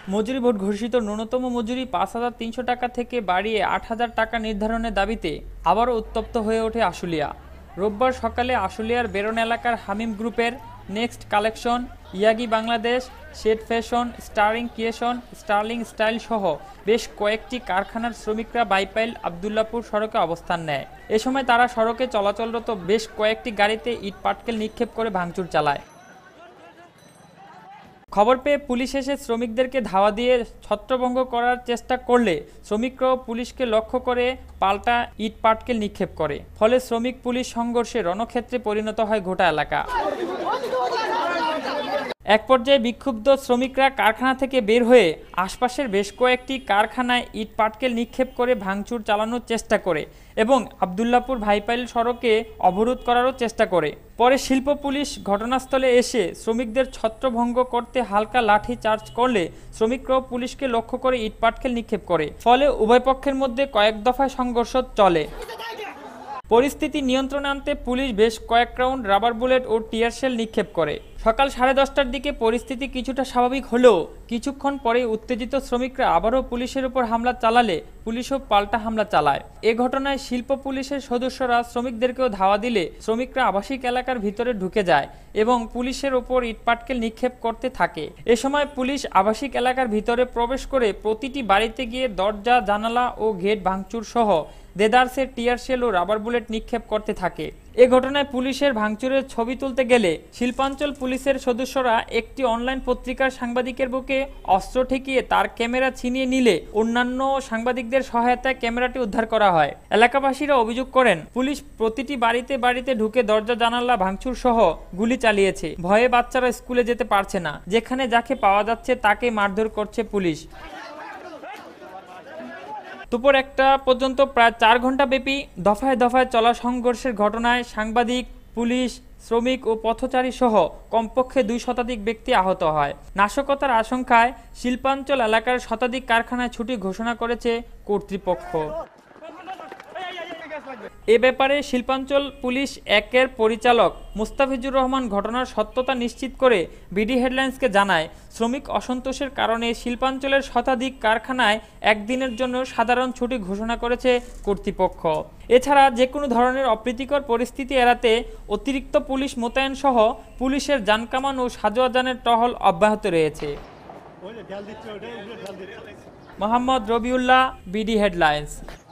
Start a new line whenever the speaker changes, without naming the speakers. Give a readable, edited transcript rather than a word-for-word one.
মজুরি বোর্ড ঘোষিত ন্যূনতম মজুরি ৫,৩০০ টাকা থেকে বাড়িয়ে ৮,০০০ টাকা নির্ধারণের দাবিতে আবারও উত্তপ্ত হয়ে ওঠে আশুলিয়া। রোববার সকালে আশুলিয়ার বেরন এলাকার হামিম গ্রুপের Next Collection, Yagi Bangladesh, Shade Fashion, Staring Creation, Sterling Style সহ বেশ কয়েকটি কারখানার শ্রমিকরা বাইপাইল আবদুল্লাপুর সড়কে অবস্থান নেয়। এ সময় তারা সড়কে চলাচলরত বেশ কয়েকটি গাড়িতে ইট পাটকেল নিক্ষেপ করে ভাঙচুর চালায়। খবর পেয়ে পুলিশ এসে শ্রমিকদেরকে ধাওয়া দিয়ে ছত্রভঙ্গ করার চেষ্টা করলে শ্রমিকরাও পুলিশকে লক্ষ্য করে পাল্টা ইট পাটকেল নিক্ষেপ করে। ফলে শ্রমিক পুলিশ সংঘর্ষে রণক্ষেত্রে পরিণত হয় গোটা এলাকা। এক পর্যায়ে বিক্ষুব্ধ শ্রমিকরা কারখানা থেকে বের হয়ে আশপাশের বেশ কয়েকটি কারখানায় ইট পাটকেল নিক্ষেপ করে ভাঙচুর চালানোর চেষ্টা করে এবং আবদুল্লাপুর ভাইপাইল সড়কে অবরোধ করারও চেষ্টা করে। পরে শিল্প পুলিশ ঘটনাস্থলে এসে শ্রমিকদের ছত্রভঙ্গ করতে হালকা লাঠি চার্জ করলে শ্রমিকরাও পুলিশকে লক্ষ্য করে ইট পাটকেল নিক্ষেপ করে। ফলে উভয় পক্ষের মধ্যে কয়েক দফায় সংঘর্ষ চলে। পরিস্থিতি নিয়ন্ত্রণে আনতে পুলিশ বেশ কয়েক রাউন্ড রাবার বুলেট ও টিয়ার শেল নিক্ষেপ করে। সকাল 10:30টার দিকে পরিস্থিতি কিছুটা স্বাভাবিক হলেও কিছুক্ষণ পরে উত্তেজিত শ্রমিকরা আবারও পুলিশের উপর হামলা চালালে পুলিশও পাল্টা হামলা চালায়। এ ঘটনায় শিল্প পুলিশের সদস্যরা শ্রমিকদেরকেও ধাওয়া দিলে শ্রমিকরা আবাসিক এলাকার ভিতরে ঢুকে যায় এবং পুলিশের ওপর ইটপাটকেল নিক্ষেপ করতে থাকে। এ সময় পুলিশ আবাসিক এলাকার ভিতরে প্রবেশ করে প্রতিটি বাড়িতে গিয়ে দরজা, জানালা ও গেট ভাঙচুর সহ দেদারসের টিয়ার শেল ও রাবার বুলেট নিক্ষেপ করতে থাকে। এ ঘটনায় পুলিশের ভাঙচুরের ছবি তুলতে গেলে শিল্পাঞ্চল পুলিশের সদস্যরা একটি অনলাইন পত্রিকার সাংবাদিকের বুকে অস্ত্র ঠেকিয়ে তার ক্যামেরা ছিনিয়ে নিলে অন্যান্য সাংবাদিকদের সহায়তায় ক্যামেরাটি উদ্ধার করা হয়। এলাকাবাসীরা অভিযোগ করেন, পুলিশ প্রতিটি বাড়িতে বাড়িতে ঢুকে দরজা জানালা ভাঙচুর সহ গুলি চালিয়েছে। ভয়ে বাচ্চারা স্কুলে যেতে পারছে না। যেখানে যাকে পাওয়া যাচ্ছে তাকে মারধর করছে পুলিশ। দুপুর 1টা পর্যন্ত প্রায় 4 ঘন্টা ব্যাপী দফায় দফায় চলা সংঘর্ষের ঘটনায় সাংবাদিক, পুলিশ, শ্রমিক ও পথচারী সহ কমপক্ষে 2 শতাধিক ব্যক্তি আহত হয়। নাশকতার আশঙ্কায় শিল্পাঞ্চল এলাকার শতাধিক কারখানায় ছুটি ঘোষণা করেছে কর্তৃপক্ষ। এ ব্যাপারে শিল্পাঞ্চল পুলিশ 1-এর পরিচালক মুস্তাফিজুর রহমান ঘটনার সত্যতা নিশ্চিত করে বিডি হেডলাইন্সকে জানায়, শ্রমিক অসন্তোষের কারণে শিল্পাঞ্চলের শতাধিক কারখানায় একদিনের জন্য সাধারণ ছুটি ঘোষণা করেছে কর্তৃপক্ষ। এছাড়া যে কোনো ধরনের অপ্রীতিকর পরিস্থিতি এড়াতে অতিরিক্ত পুলিশ মোতায়েন সহ পুলিশের যানকামান ও সাজোয়া যানের টহল অব্যাহত রয়েছে। Mohammad Rabiullah, BD headlines.